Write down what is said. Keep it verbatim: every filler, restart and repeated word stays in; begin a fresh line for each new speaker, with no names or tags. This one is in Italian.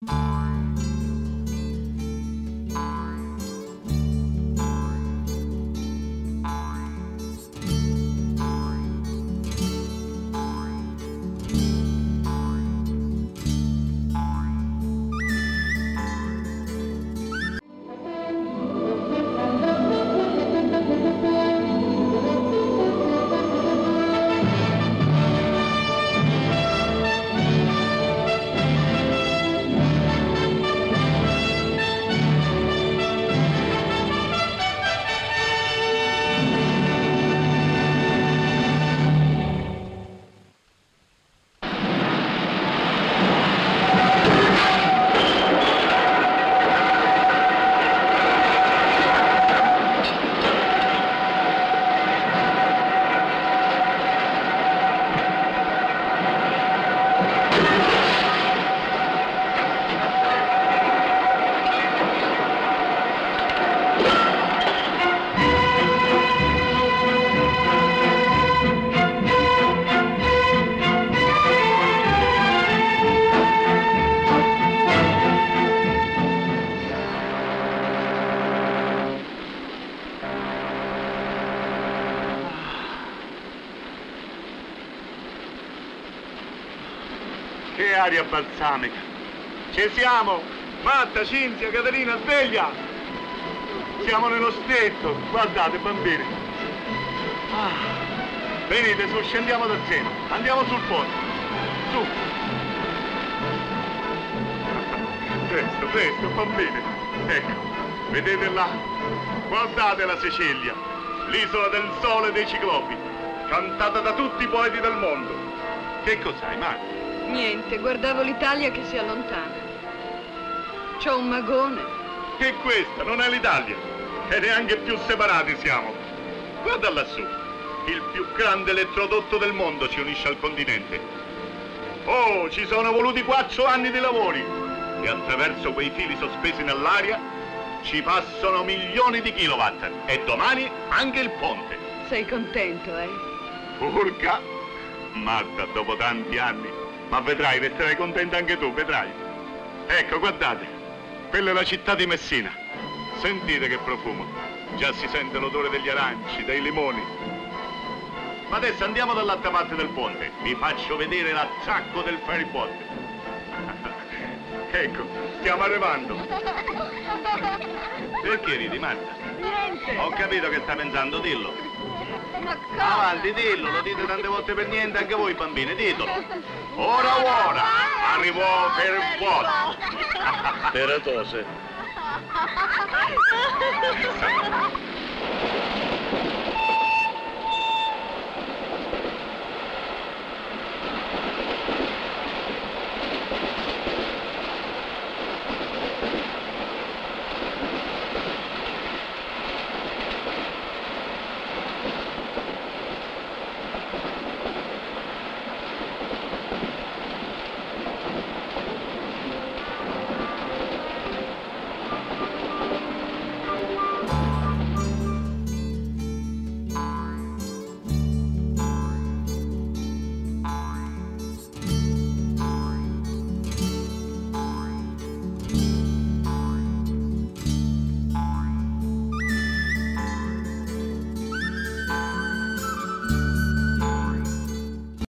Che aria balsamica! Ci siamo! Marta, Cinzia, Caterina, sveglia! Siamo nello stretto! Guardate, bambini! Ah. Venite su, scendiamo dal seno! Andiamo sul ponte! Su! Presto, presto, bambini! Ecco, vedete là? Guardate la Sicilia! L'isola del sole e dei ciclopi! Cantata da tutti i poeti del mondo! Che cos'hai, Marta?
Niente, guardavo l'Italia che si allontana. C'ho un magone.
Che questa non è l'Italia. E neanche più separati siamo. Guarda lassù. Il più grande elettrodotto del mondo ci unisce al continente. Oh, ci sono voluti quattro anni di lavori. E attraverso quei fili sospesi nell'aria ci passano milioni di kilowatt. E domani anche il ponte.
Sei contento, eh?
Urca! Marta, dopo tanti anni. Ma vedrai, resterai contenta anche tu, vedrai. Ecco, guardate, quella è la città di Messina. Sentite che profumo. Già si sente l'odore degli aranci, dei limoni. Ma adesso andiamo dall'altra parte del ponte. Vi faccio vedere l'attracco del ferry boat. Ecco, stiamo arrivando. Perché ridi, Marta?
Niente.
Ho capito che stai pensando, dillo.
Ma cosa?
Avanti, dillo, lo dite tante volte per niente anche voi bambini, ditelo. Ora ora, arrivò per vuoto.
Per tose.